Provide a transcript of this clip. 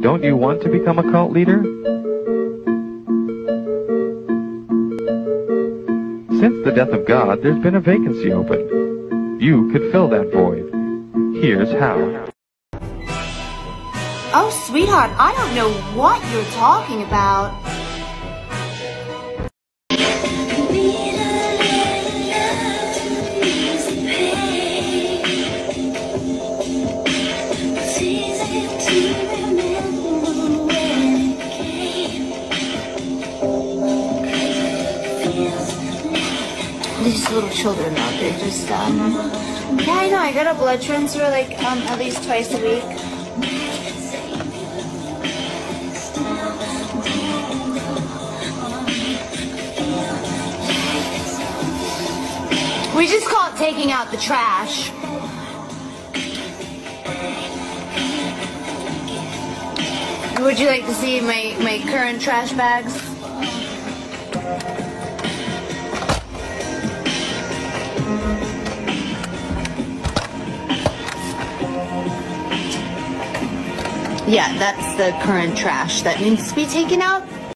Don't you want to become a cult leader? Since the death of God, there's been a vacancy open. You could fill that void. Here's how. Oh, sweetheart, I don't know what you're talking about. These little children out there just, yeah, I know, I got a blood transfer, like, at least twice a week. We just call it taking out the trash. Would you like to see my current trash bags? Yeah, that's the current trash that needs to be taken out.